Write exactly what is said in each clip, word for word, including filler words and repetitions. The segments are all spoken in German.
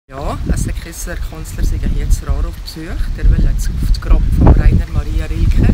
Ja, es hat geheißen, der Kanzler sei hier zu Raro auf Besuch. Der will jetzt auf das Grab von Rainer Maria Rilke.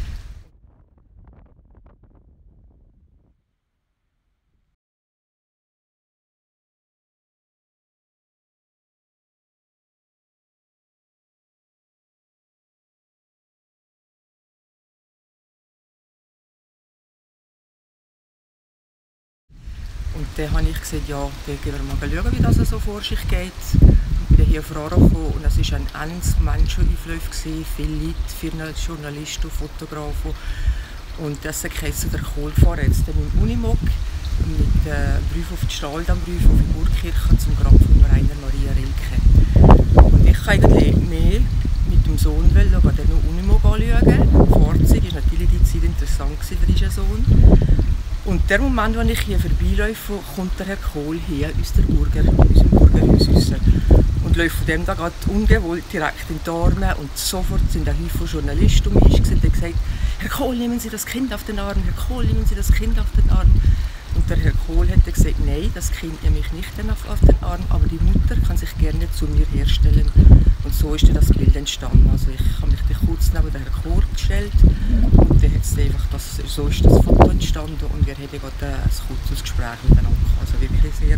Und dann habe ich gesagt, ja, dann gehen wir mal schauen, wie das so vor sich geht. Ich bin hier auf Raro gekommen und es war ein enges Menschenauflauf, viele Leute, viele Journalisten und Fotografen. Und das heisst, der Kohl fahren jetzt mit dem Unimog mit dem Brief auf die Stahldammbrief auf die Burgkirche zum Grab von Rainer Maria Rilke. Und ich kann eigentlich mehr mit dem Sohn wollen, aber dann noch Unimog anschauen. Die Fahrzeuge war natürlich die Zeit interessant für unseren Sohn. Und der Moment, als ich hier vorbeiläufe, kommt der Herr Kohl hier aus, der Burger, aus dem Burgerhaus raus. Und läuft von dem da gerade ungewollt direkt in die Arme. Und sofort sind ein Haufen Journalisten um mich und haben gesagt, Herr Kohl, nehmen Sie das Kind auf den Arm, Herr Kohl, nehmen Sie das Kind auf den Arm. Und der Herr Kohl hat gesagt, nein, das Kind nehme ich nicht auf den Arm, aber die Mutter kann sich gerne zu mir herstellen. Und so ist dann das Bild entstanden. Also ich habe mich dann kurz neben den Herrn Kohl gestellt und dann hat's einfach das, so ist das Foto entstanden und wir hatten gerade ein kurzes Gespräch miteinander. Also wirklich sehr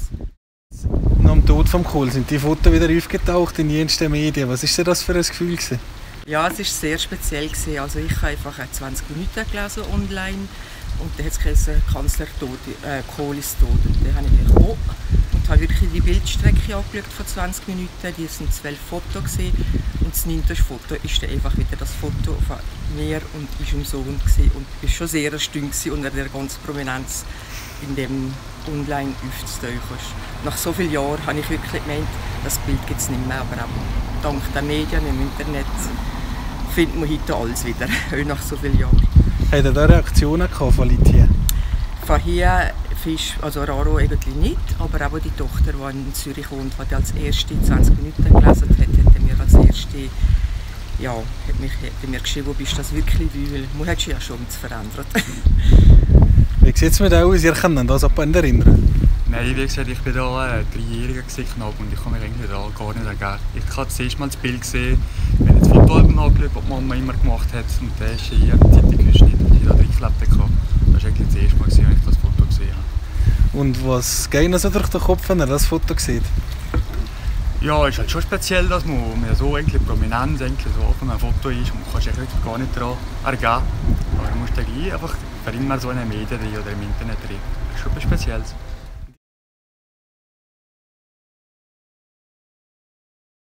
kurz. Nach dem Tod von Kohl sind die Fotos wieder aufgetaucht in jensten Medien. Was war das für ein Gefühl gewesen? Ja, es war sehr speziell. Also ich habe einfach zwanzig Minuten gelesen online und dann hat es geheißen, Kanzler tot, äh, Kohl ist tot. Und dann habe ich gekommen und habe wirklich die Bildstrecke angeschaut von zwanzig Minuten. Die sind zwölf Fotos gewesen. Und das neunte Foto ist dann einfach wieder das Foto von mir und unserem Sohn gewesen. Und ich war schon sehr erstaunt unter der ganzen Prominenz in dem online aufzutauchen. Nach so vielen Jahren habe ich wirklich gemeint, das Bild gibt es nicht mehr. Aber auch dank der Medien im Internet findet man heute alles wieder, auch nach so vielen Jahren. Hat er da Reaktionen von Leuten hier? Von hier, Fisch, also Raro eigentlich nicht, aber auch die Tochter, die in Zürich wohnt, die als erste zwanzig Minuten gelesen hat, hat mir als erste ja, hat mich, hat mir geschrieben, wo bist du das wirklich, weil man hat sich ja schon verändert. Wie sieht es mit aus? Ihr könnt das an den erinnern? Nein, wie gesagt, ich war da äh, dreijähriger knapp und ich kann mich eigentlich da gar nicht ergeben. Ich habe das erste Mal das Bild gesehen, wenn ich das Fotoalbum angeschaut habe, das Mama immer gemacht hat. Und der ist hier die Zeitung geschnitten und hier drin geklebt. Das war eigentlich das erste Mal, als ich das Foto gesehen habe. Und was geht Ihnen so durch den Kopf, wenn ihr das Foto sieht? Ja, es ist halt schon speziell, dass man so eigentlich Prominenz eigentlich so auf einem Foto ist und man kann sich eigentlich gar nicht daran ergeben. Aber man muss dann gleich einfach für immer so in den Medien oder im Internet drin. Das ist schon etwas Spezielles.